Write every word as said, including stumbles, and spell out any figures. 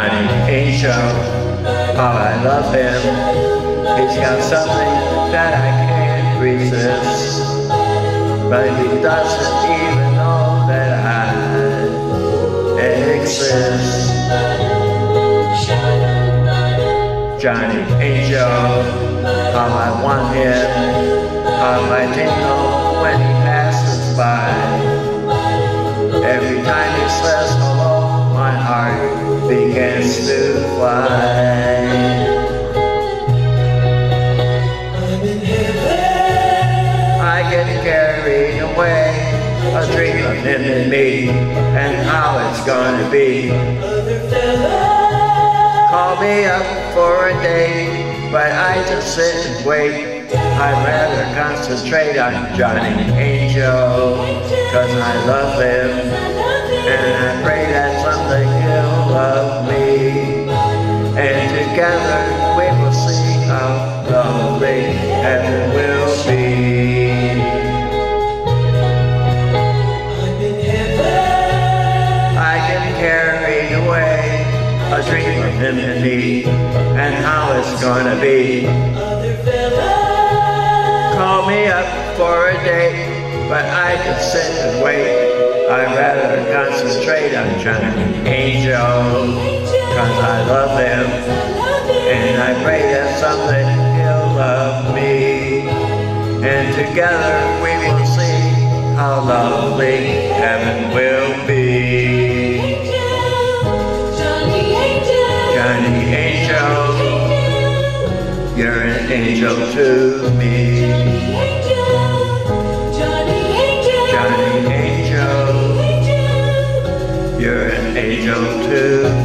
Johnny Angel, how I love him. He's got something that I can't resist, but he doesn't even know that I exist. Johnny Angel, how I want him, how I tingle when he passes by. Every time he says hello, my heart begins to fly. I'm in heaven. I get carried away, a dream of him and me, and how it's gonna be. Call me up for a date, but I just sit and wait. I'd rather concentrate on Johnny Angel, cause I love him, and I pray that someday he'll love me, and together we will see how lovely heaven will be. I'm in heaven. I get carried away, a dream of him and me, and how it's gonna be. Call me up for a date, but I just sit and wait. I'd rather concentrate on Johnny Angel, cause I love him, and I pray that someday he'll love me, and together we will see how lovely heaven will be. Johnny Angel, you're an angel to me. Johnny Angel, you're an angel to me.